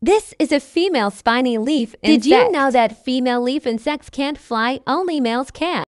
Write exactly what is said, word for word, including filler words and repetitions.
This is a female spiny leaf insect. Did you know that female leaf insects can't fly? Only males can.